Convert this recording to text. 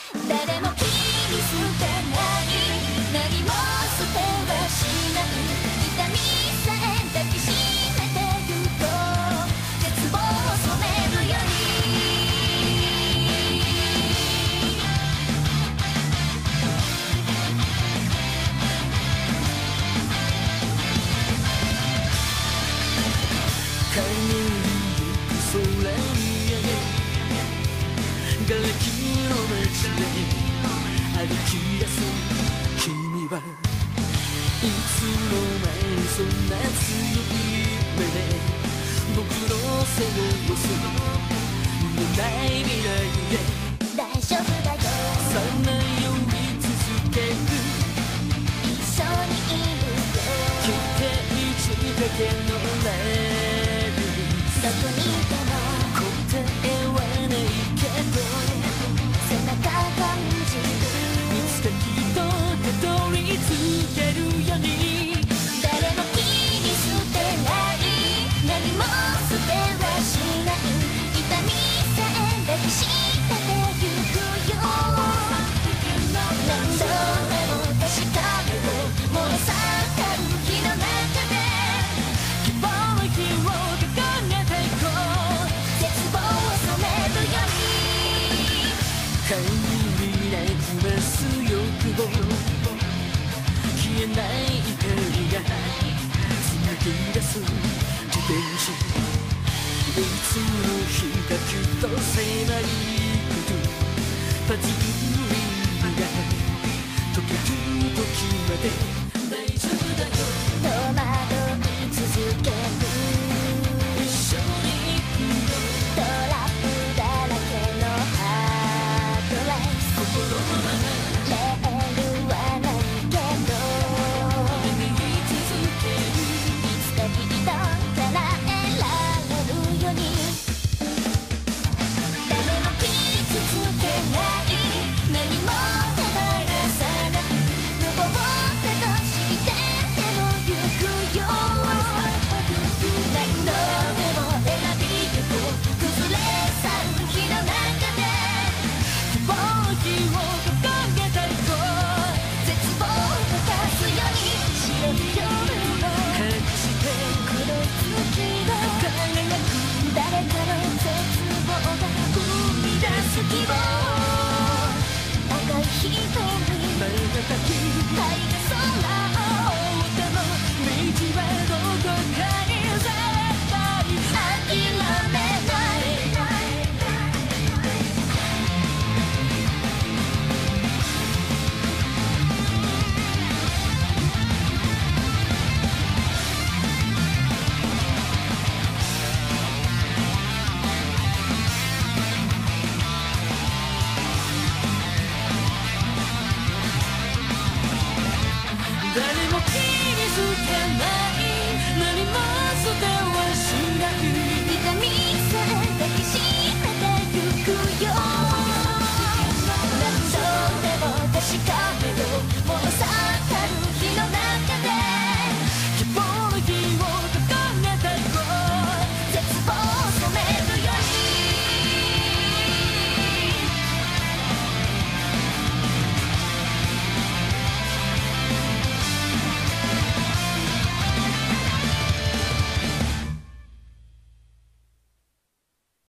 誰も切り捨てない、何も捨てはしない、痛みさえ抱きしめてゆこう、絶望を染めるように。帰りゆく空見上げ、瓦礫の街で歩き出す君はいつの間にそんな強い目で僕の背を押す、見えない未来へ大丈夫だよ、さまよい続ける、一緒にいるよ、きていちだけのレール、どこにいても答えはないけど背中感じる、いつかきっとたどり着けるように。誰も切り捨てない、何も捨てはしない、痛みさえ抱きしめてゆくよ、何度目も確かめる燃え盛る火の中で希望の火を掲げていこう、絶望を染めるように。限りなく増す欲望、消えない怒りが紡ぎ出す自転車、いつの日かきっと迫り来るパズルリングが溶ける時まで大丈夫だよ、戸惑い続ける、一緒に行くよ、トラップだらけのハートレース、心のままレールはないけど歩み続ける、いつかきっと叶えられるように。誰も傷つけない、何も手放さない、無謀だと知ってても行くよ、何度でも選びゆく崩れ去る火の中で希望の火を掲げていこう、絶望を溶かすように。白い夜を隠して黒い月が輝く、誰かの絶望が生み出す希望。